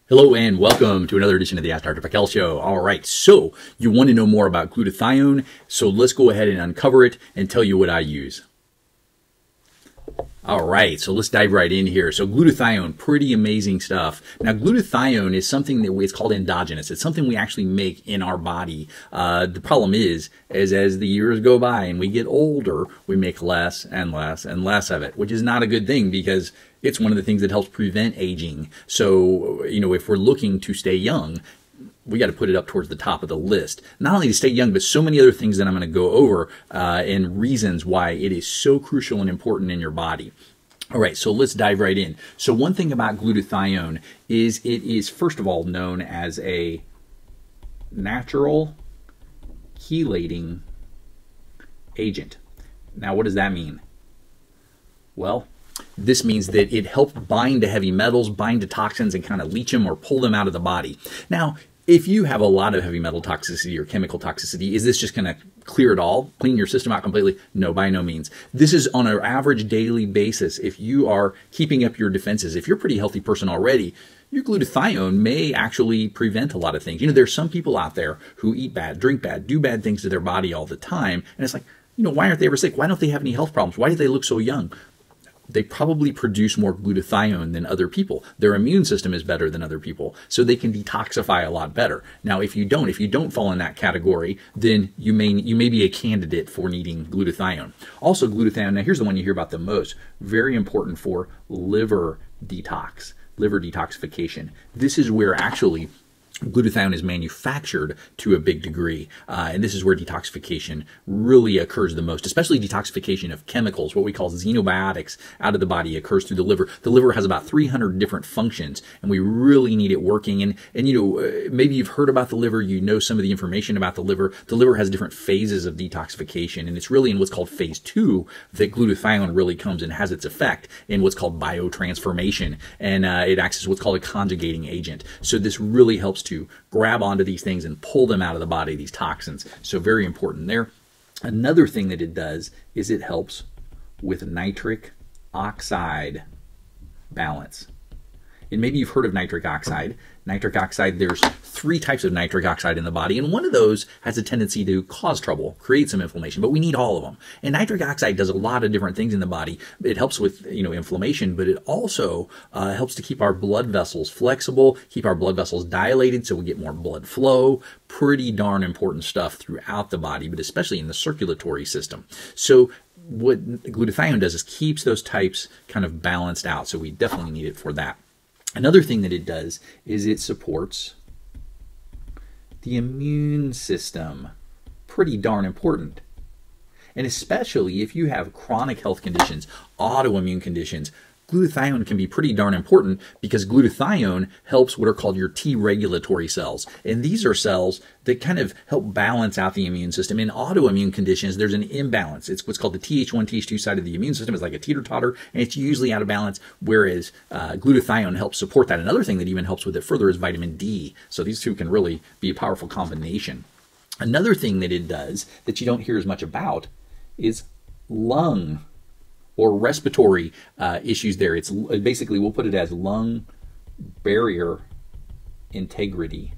Hello and welcome to another edition of the Ask Dr. Pickel Show. All right, so you want to know more about glutathione, so let's go ahead and uncover it and tell you what I use. All right, so let's dive right in here. So glutathione, pretty amazing stuff. Now, glutathione is something that it's called endogenous. It's something we actually make in our body. The problem is as the years go by and we get older, we make less and less and less of it, which is not a good thing because it's one of the things that helps prevent aging. So, if we're looking to stay young, we got to put it up towards the top of the list. Not only to stay young, but so many other things that I'm going to go over and reasons why it is so crucial and important in your body. All right, so let's dive right in. So one thing about glutathione is it is, first of all, known as a natural chelating agent. Now, what does that mean? Well, this means that it helps bind to heavy metals, bind to toxins, and kind of leach them or pull them out of the body. Now, if you have a lot of heavy metal toxicity or chemical toxicity, is this just going to clear it all, clean your system out completely? No, by no means. This is on an average daily basis. If you are keeping up your defenses, if you're a pretty healthy person already, your glutathione may actually prevent a lot of things. There's some people out there who eat bad, drink bad, do bad things to their body all the time. And it's like, why aren't they ever sick? Why don't they have any health problems? Why do they look so young? They probably produce more glutathione than other people. Their immune system is better than other people, so they can detoxify a lot better. Now, if you don't fall in that category, then you may be a candidate for needing glutathione. Also, glutathione, now here's the one you hear about the most, very important for liver detox, liver detoxification. This is where actually glutathione is manufactured to a big degree, and this is where detoxification really occurs the most, especially detoxification of chemicals, what we call xenobiotics, out of the body occurs through the liver. The liver has about 300 different functions, and we really need it working. And maybe you've heard about the liver, some of the information about the liver. The liver has different phases of detoxification, and it's really in what's called phase 2 that glutathione really comes and has its effect in what's called biotransformation, and it acts as what's called a conjugating agent. So this really helps to grab onto these things and pull them out of the body, these toxins. So very important there. Another thing that it does is it helps with nitric oxide balance. And maybe you've heard of nitric oxide. Nitric oxide, there's 3 types of nitric oxide in the body, and one of those has a tendency to cause trouble, create some inflammation, but we need all of them. And nitric oxide does a lot of different things in the body. It helps with, inflammation, but it also helps to keep our blood vessels flexible, keep our blood vessels dilated so we get more blood flow. Pretty darn important stuff throughout the body, but especially in the circulatory system. So what glutathione does is keeps those types kind of balanced out, so we definitely need it for that. Another thing that it does is it supports the immune system. Pretty darn important. And especially if you have chronic health conditions, autoimmune conditions, glutathione can be pretty darn important because glutathione helps what are called your T regulatory cells. And these are cells that kind of help balance out the immune system. In autoimmune conditions, there's an imbalance. It's what's called the Th1, Th2 side of the immune system. It's like a teeter-totter, and it's usually out of balance, whereas glutathione helps support that. Another thing that even helps with it further is vitamin D. So these two can really be a powerful combination. Another thing that it does that you don't hear as much about is lung or respiratory issues there. It's basically, we'll put it as lung barrier integrity.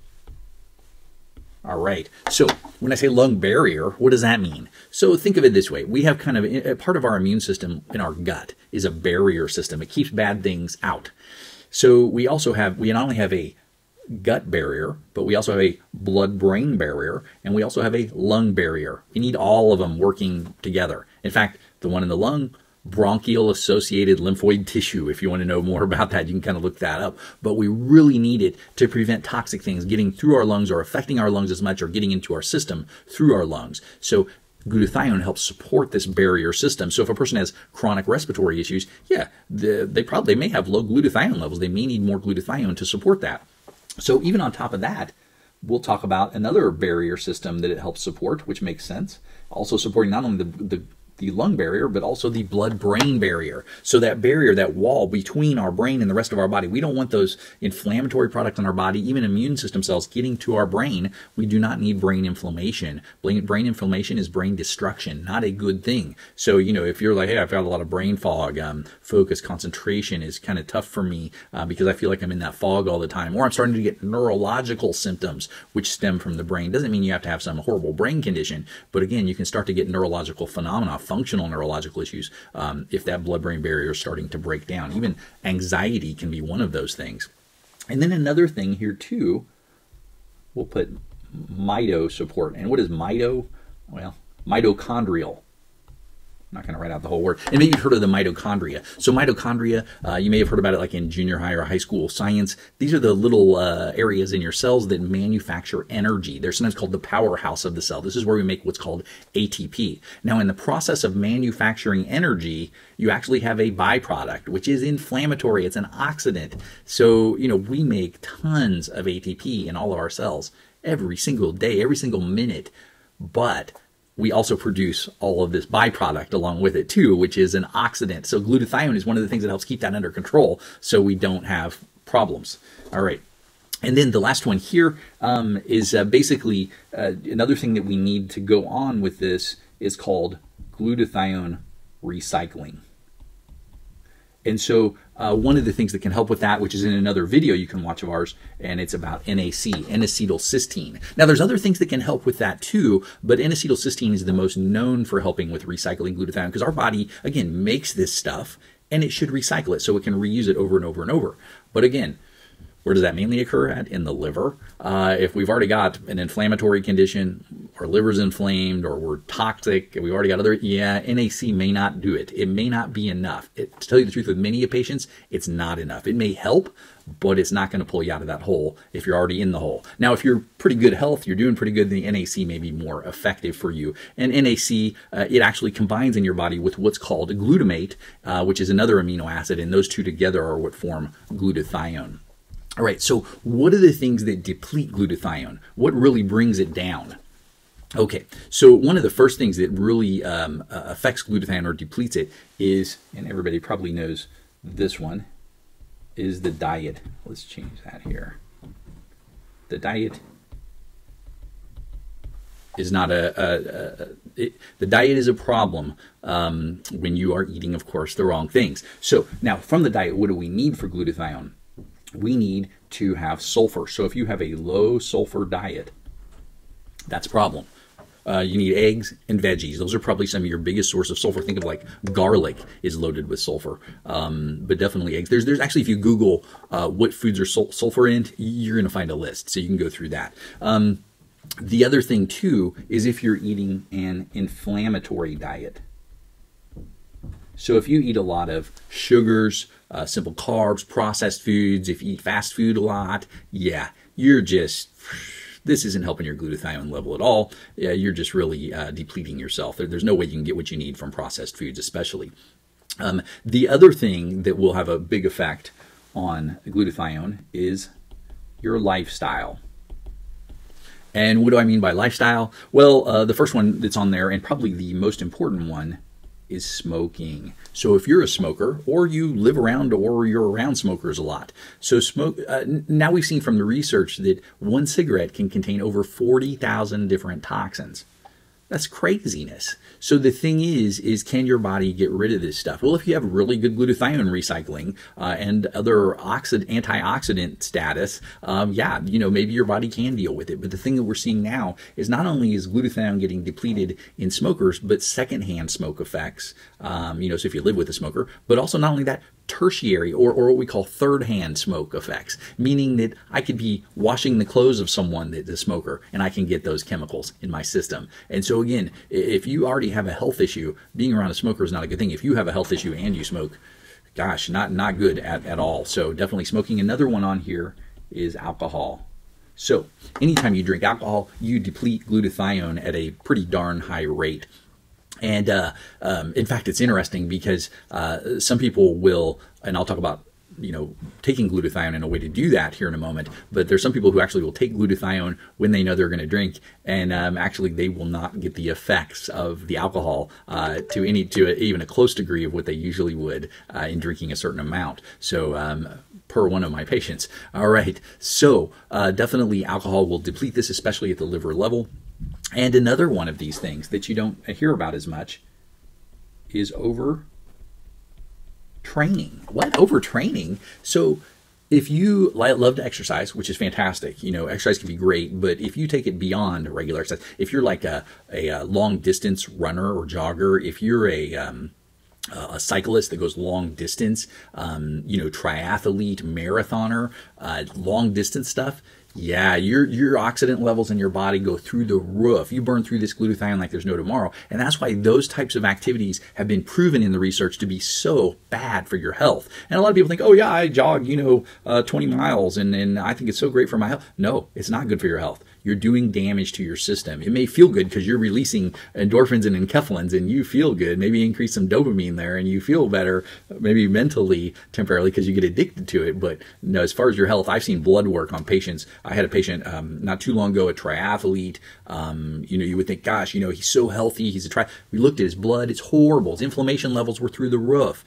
All right, so when I say lung barrier, what does that mean? So think of it this way. We have kind of a part of our immune system in our gut is a barrier system. It keeps bad things out. So we not only have a gut barrier, but we also have a blood-brain barrier, and we also have a lung barrier. We need all of them working together. In fact, the one in the lung, bronchial-associated lymphoid tissue. If you want to know more about that, you can kind of look that up. But we really need it to prevent toxic things getting through our lungs or affecting our lungs as much or getting into our system through our lungs. So glutathione helps support this barrier system. So if a person has chronic respiratory issues, yeah, they may have low glutathione levels. They may need more glutathione to support that. So even on top of that, we'll talk about another barrier system that it helps support, which makes sense. Also supporting not only the the lung barrier, but also the blood-brain barrier. So that barrier, that wall between our brain and the rest of our body, we don't want those inflammatory products in our body, even immune system cells, getting to our brain. We do not need brain inflammation. Brain inflammation is brain destruction, not a good thing. So, you know, if you're like, hey, I've got a lot of brain fog, focus, concentration is kind of tough for me because I feel like I'm in that fog all the time, or I'm starting to get neurological symptoms which stem from the brain. Doesn't mean you have to have some horrible brain condition, but again, you can start to get neurological phenomena, functional neurological issues, if that blood-brain barrier is starting to break down. Even anxiety can be one of those things. And then another thing here too, we'll put mito support. And what is mito? Well, mitochondrial. I'm not going to write out the whole word. And maybe you've heard of the mitochondria. So mitochondria, you may have heard about it like in junior high or high school science. These are the little areas in your cells that manufacture energy. They're sometimes called the powerhouse of the cell. This is where we make what's called ATP. Now, in the process of manufacturing energy, you actually have a byproduct, which is inflammatory. It's an oxidant. So, you know, we make tons of ATP in all of our cells every single day, every single minute. But we also produce all of this byproduct along with it too, which is an oxidant. So glutathione is one of the things that helps keep that under control so we don't have problems. All right. And then the last one here is basically another thing that we need to go on with this is called glutathione recycling. And so one of the things that can help with that, which is in another video you can watch of ours, and it's about NAC, N-acetylcysteine. Now, there's other things that can help with that too, but N-acetylcysteine is the most known for helping with recycling glutathione because our body, again, makes this stuff, and it should recycle it so it can reuse it over and over and over. But again, where does that mainly occur at? In the liver. If we've already got an inflammatory condition, our liver's inflamed, or we're toxic, and we've already got other, NAC may not do it. It may not be enough. To tell you the truth, with many patients, it's not enough. It may help, but it's not going to pull you out of that hole if you're already in the hole. Now, if you're pretty good health, you're doing pretty good, the NAC may be more effective for you. And NAC, it actually combines in your body with what's called glutamate, which is another amino acid, and those two together are what form glutathione. All right, so what are the things that deplete glutathione? What really brings it down? Okay, so one of the first things that really affects glutathione or depletes it is, and everybody probably knows this one, is the diet. Let's change that here. The diet is not the diet is a problem when you are eating, of course, the wrong things. So now from the diet, what do we need for glutathione? We need to have sulfur. So if you have a low sulfur diet, that's a problem. You need eggs and veggies. Those are probably some of your biggest source of sulfur. Think of like garlic is loaded with sulfur, but definitely eggs. There's actually, if you Google what foods are sulfur in, you're going to find a list, so you can go through that. The other thing too is if you're eating an inflammatory diet. So if you eat a lot of sugars, simple carbs, processed foods, if you eat fast food a lot, yeah, you're just, this isn't helping your glutathione level at all. Yeah, you're just really depleting yourself. There's no way you can get what you need from processed foods, especially. The other thing that will have a big effect on glutathione is your lifestyle. And what do I mean by lifestyle? Well, the first one that's on there, and probably the most important one, is smoking. So if you're a smoker, or you live around, or you're around smokers a lot, so smoke. Now we've seen from the research that one cigarette can contain over 40,000 different toxins. That's craziness. So the thing is can your body get rid of this stuff? Well, if you have really good glutathione recycling and other antioxidant status, yeah, you know, maybe your body can deal with it. But the thing that we're seeing now is not only is glutathione getting depleted in smokers, but secondhand smoke effects, you know, so if you live with a smoker, but also not only that, tertiary or what we call third-hand smoke effects, meaning that I could be washing the clothes of someone that's a smoker and I can get those chemicals in my system. And so again, if you already have a health issue, being around a smoker is not a good thing. If you have a health issue and you smoke, gosh, not good at all. So definitely smoking. Another one on here is alcohol. So anytime you drink alcohol, you deplete glutathione at a pretty darn high rate. And in fact, it's interesting because some people will, and I'll talk about taking glutathione in a way to do that here in a moment. But there's some people who actually will take glutathione when they know they're going to drink, and actually they will not get the effects of the alcohol to even a close degree of what they usually would in drinking a certain amount. So per one of my patients. All right, so definitely alcohol will deplete this, especially at the liver level. And another one of these things that you don't hear about as much is overtraining. What? Overtraining? So if you love to exercise, which is fantastic, exercise can be great, but if you take it beyond regular exercise, if you're like a long distance runner or jogger, if you're a cyclist that goes long distance, triathlete, marathoner, long distance stuff, yeah, your oxidant levels in your body go through the roof. You burn through this glutathione like there's no tomorrow. And that's why those types of activities have been proven in the research to be so bad for your health. And a lot of people think, oh yeah, I jog, 20 miles and I think it's so great for my health. No, it's not good for your health. You're doing damage to your system. It may feel good because you're releasing endorphins and enkephalins and you feel good. Maybe increase some dopamine there and you feel better, maybe mentally, temporarily, because you get addicted to it. But no, as far as your health, I've seen blood work on patients. I had a patient not too long ago, a triathlete. You would think, gosh, he's so healthy. We looked at his blood. It's horrible. His inflammation levels were through the roof.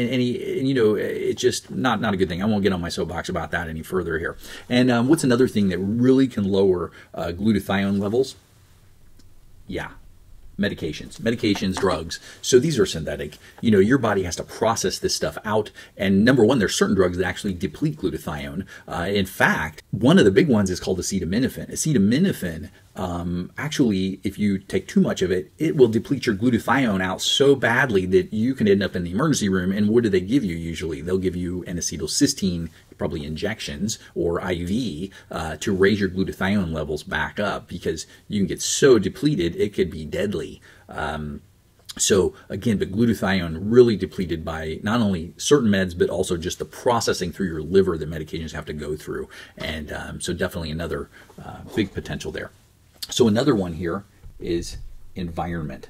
It's just not a good thing. I won't get on my soapbox about that any further here. And what's another thing that really can lower glutathione levels? Yeah. Medications, drugs. So these are synthetic. Your body has to process this stuff out. And number one, there's certain drugs that actually deplete glutathione. In fact, one of the big ones is called acetaminophen. Acetaminophen, actually, if you take too much of it, it will deplete your glutathione out so badly that you can end up in the emergency room. And what do they give you usually? They'll give you an acetylcysteine, probably injections or IV, to raise your glutathione levels back up, because you can get so depleted it could be deadly. So again, but glutathione really depleted by not only certain meds, but also just the processing through your liver that medications have to go through. And so definitely another big potential there. So another one here is environment.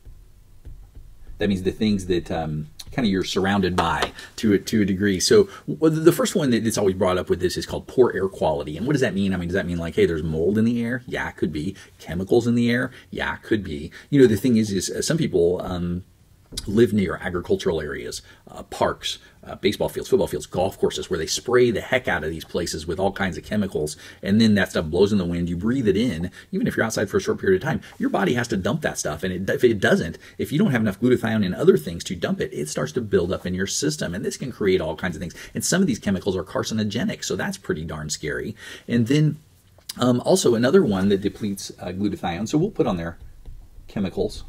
That means the things that kind of you're surrounded by to a degree. So the first one that's always brought up with this is called poor air quality. And what does that mean? I mean, does that mean like, hey, there's mold in the air? Yeah, it could be. Chemicals in the air? Yeah, it could be. The thing is some people live near agricultural areas, parks, baseball fields, football fields, golf courses, where they spray the heck out of these places with all kinds of chemicals, and then that stuff blows in the wind. You breathe it in. Even if you're outside for a short period of time, your body has to dump that stuff. And if it doesn't, if you don't have enough glutathione and other things to dump it, it starts to build up in your system. And this can create all kinds of things. And some of these chemicals are carcinogenic, so that's pretty darn scary. And then also another one that depletes glutathione, so we'll put on there chemicals.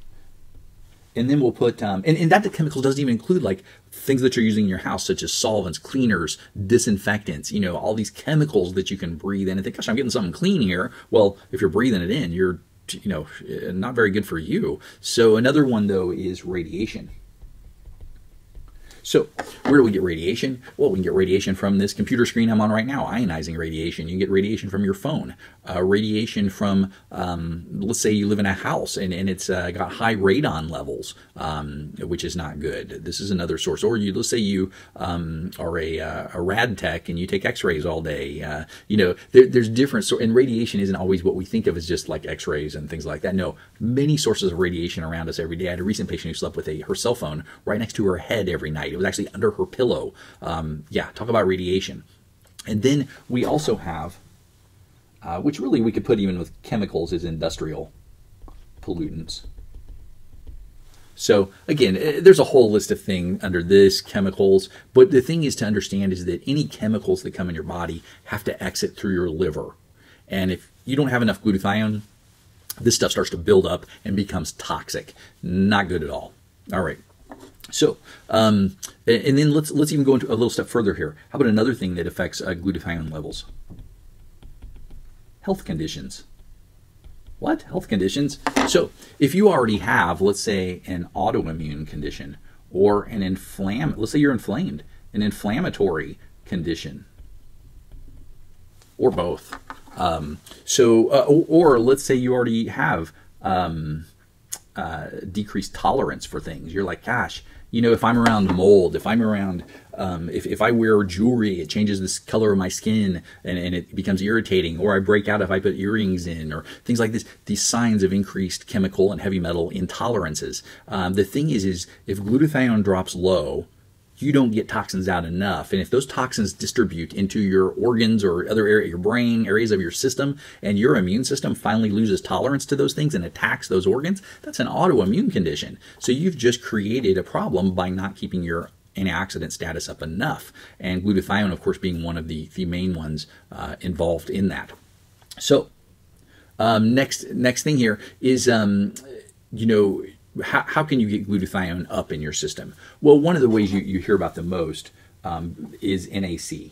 And then we'll put, and that the chemicals doesn't even include like things that you're using in your house, such as solvents, cleaners, disinfectants, all these chemicals that you can breathe in and think, gosh, I'm getting something clean here. Well, if you're breathing it in, you're, not very good for you. So another one, though, is radiation. So where do we get radiation? Well, we can get radiation from this computer screen I'm on right now, ionizing radiation. You can get radiation from your phone, radiation from, let's say you live in a house and it's got high radon levels, which is not good. This is another source. Or let's say you are a rad tech and you take x-rays all day. There's different, and radiation isn't always what we think of as just like x-rays and things like that. No, many sources of radiation around us every day. I had a recent patient who slept with her cell phone right next to her head every night. It was actually under her pillow. Talk about radiation. And then we also have, which really we could put even with chemicals, is industrial pollutants. So again, there's a whole list of things under this, chemicals, but the thing is to understand is that any chemicals that come in your body have to exit through your liver. And if you don't have enough glutathione, this stuff starts to build up and becomes toxic. Not good at all. All right. So, and then let's even go into a little step further here. How about another thing that affects glutathione levels? Health conditions. What? Health conditions? So, if you already have, let's say, an autoimmune condition or let's say you're inflamed, an inflammatory condition, or both. Or let's say you already have decreased tolerance for things. You're like, gosh, You know, if I'm around mold, if I'm around, if I wear jewelry, it changes the color of my skin and it becomes irritating, or I break out if I put earrings in, or things like this, these signs of increased chemical and heavy metal intolerances. The thing is if glutathione drops low, you don't get toxins out enough. And if those toxins distribute into your organs or other area, your brain, areas of your system, and your immune system finally loses tolerance to those things and attacks those organs, that's an autoimmune condition. So you've just created a problem by not keeping your antioxidant status up enough. And glutathione, of course, being one of the main ones involved in that. So next thing here is, you know, how can you get glutathione up in your system? Well, one of the ways you hear about the most is NAC,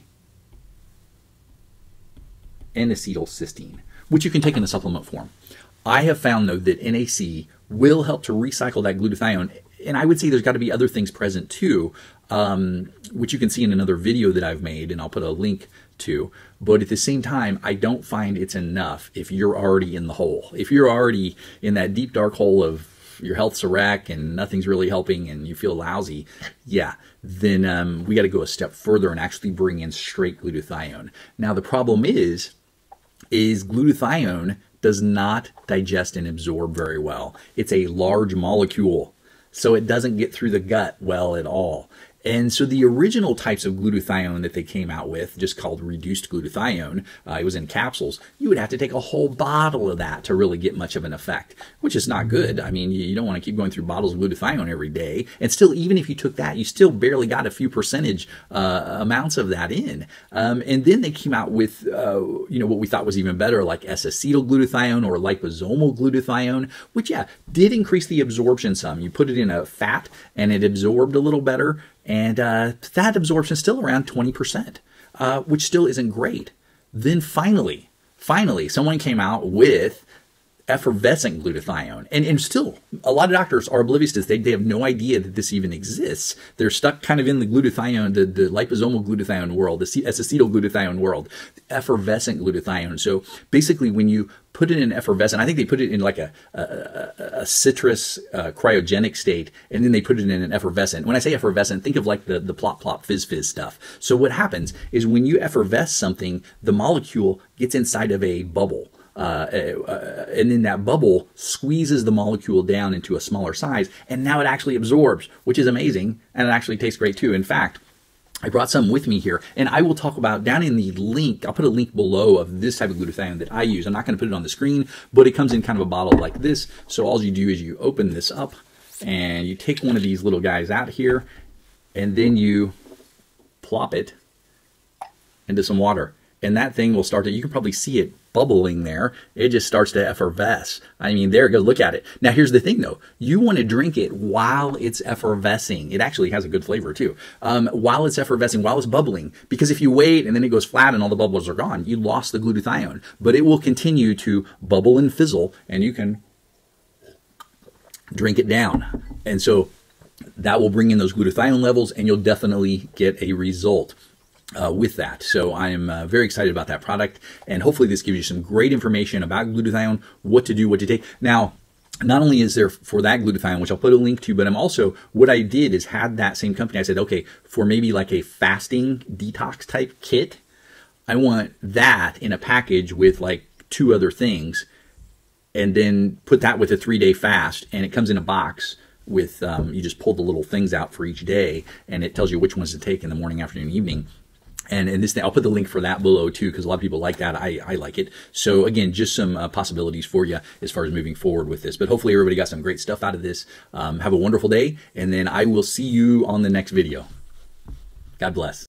N-acetylcysteine, which you can take in a supplement form. I have found, though, that NAC will help to recycle that glutathione, and I would say there's got to be other things present too, which you can see in another video that I've made, and I'll put a link to. But at the same time, I don't find it's enough if you're already in the hole. If you're already in that deep, dark hole of your health's a wreck and nothing's really helping and you feel lousy, yeah, then we got to go a step further and actually bring in straight glutathione. Now, the problem is glutathione does not digest and absorb very well. It's a large molecule, so it doesn't get through the gut well at all. And so the original types of glutathione that they came out with, just called reduced glutathione, it was in capsules, you would have to take a whole bottle of that to really get much of an effect, which is not good. I mean, you don't want to keep going through bottles of glutathione every day. And still, even if you took that, you still barely got a few percentage amounts of that in. And then they came out with, you know, what we thought was even better, like S-acetylglutathione or liposomal glutathione, which, yeah, did increase the absorption some. You put it in a fat and it absorbed a little better. And that absorption is still around 20%, which still isn't great. Then finally, someone came out with effervescent glutathione. And still, a lot of doctors are oblivious to this. They have no idea that this even exists. They're stuck kind of in the glutathione, the liposomal glutathione world, the S-acetylglutathione world, effervescent glutathione. So basically, when you put it in effervescent, I think they put it in like a citrus cryogenic state, and then they put it in an effervescent. When I say effervescent, think of like the plop plop fizz fizz stuff. So what happens is when you effervesce something, the molecule gets inside of a bubble. And then that bubble squeezes the molecule down into a smaller size, and now it actually absorbs, which is amazing, and it actually tastes great too. In fact, I brought some with me here, and I will talk about down in the link. I'll put a link below of this type of glutathione that I use. I'm not going to put it on the screen, but it comes in kind of a bottle like this. So all you do is you open this up, and you take one of these little guys out here, and then you plop it into some water. And that thing will start to, you can probably see it bubbling there. It just starts to effervesce. I mean, there, go look at it. Now, here's the thing, though. You want to drink it while it's effervescing. It actually has a good flavor, too. While it's effervescing, while it's bubbling. Because if you wait and then it goes flat and all the bubbles are gone, you lost the glutathione. But it will continue to bubble and fizzle, and you can drink it down. And so that will bring in those glutathione levels, and you'll definitely get a result with that. So I am very excited about that product, and hopefully this gives you some great information about glutathione, what to do, what to take. Now, not only is there for that glutathione, which I'll put a link to, but I'm also, what I did is had that same company, I said, okay, for maybe like a fasting detox type kit, I want that in a package with like 2 other things, and then put that with a 3-day fast, and it comes in a box with, you just pull the little things out for each day, and it tells you which ones to take in the morning, afternoon, evening. And this thing, I'll put the link for that below too, because a lot of people like that. I like it. So again, just some possibilities for you as far as moving forward with this. But hopefully everybody got some great stuff out of this. Have a wonderful day, and then I will see you on the next video. God bless.